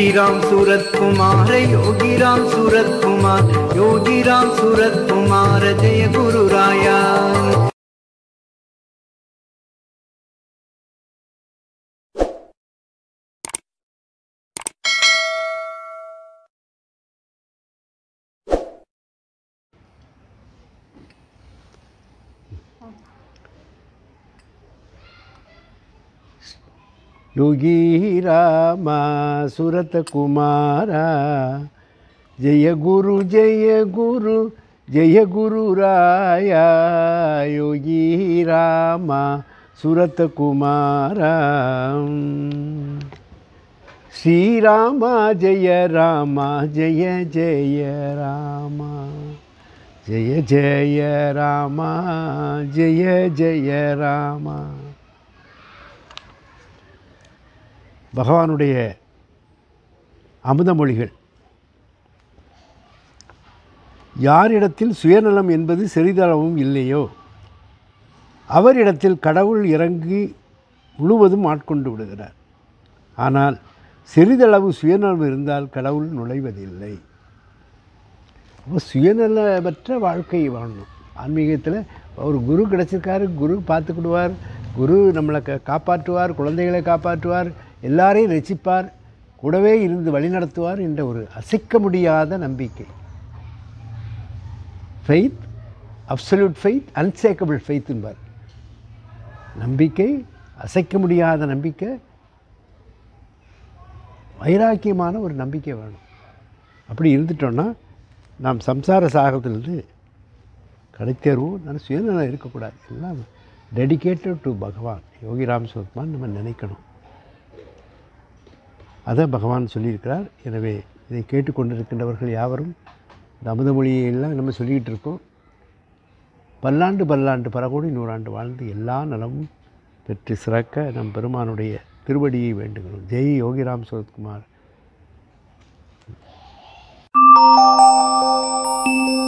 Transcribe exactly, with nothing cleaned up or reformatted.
योगीराम सूरत कुमार योगीराम सूरत कुमार योगीराम सूरत कुमार जय गुरु राया। योगी रामा सूरत कुमारा जय गुरु जय गुरु जय गुरु राया। योगी रामा सूरत कुमारा श्री रामा जय रामा जय जय रामा जय जय रामा जय जय रामा। பகவானுடைய அமுதமொழிகள். யாரிடத்தில் சுயநலம் என்பது சிறிதளவும் இல்லையோ அவரிடத்தில் கடவுள் இறங்கி முழுவதும் ஆட்கொண்டு விடுகிறார். ஆனால் சிறிதளவு சுயநலம் இருந்தால் கடவுள் நுழைவதில்லை. அப்போ சுயநலமற்ற வாழ்க்கை வாழணும். ஆன்மீகத்தில் ஒரு குரு கிடச்சிருக்காரு, குரு பார்த்துக்கிடுவார், குரு நம்மளை கா காப்பாற்றுவார், குழந்தைகளை காப்பாற்றுவார், எல்லாரையும் ரசிப்பார், கூடவே இருந்து வழிநடத்துவார் என்ற ஒரு அசைக்க முடியாத நம்பிக்கை. Faith, absolute faith, unshakable faith என்பார். நம்பிக்கை, அசைக்க முடியாத நம்பிக்கை, வைராக்கியமான ஒரு நம்பிக்கை வேணும். அப்படி இருந்துட்டோன்னா நாம் சம்சார சாகத்திலிருந்து கடைத்தேர்வோம். நான் சுயநலம் இருக்கக்கூடாது, எல்லாம் டெடிக்கேட்டட் டு பகவான் யோகிராம் சூரத்குமார் நம்ம நினைக்கணும். அதை பகவான் சொல்லியிருக்கிறார். எனவே இதை கேட்டுக்கொண்டிருக்கின்றவர்கள் யாவரும் இந்த அமுதமொழியெல்லாம் நம்ம சொல்லிக்கிட்டு இருக்கோம். பல்லாண்டு பல்லாண்டு பரகோடி நூறாண்டு வாழ்ந்து எல்லா நலமும் பெற்று சிறக்க நம் பெருமானுடைய திருவடியை வேண்டுகிறோம். ஜெய் யோகிராம் சூரத்குமார்.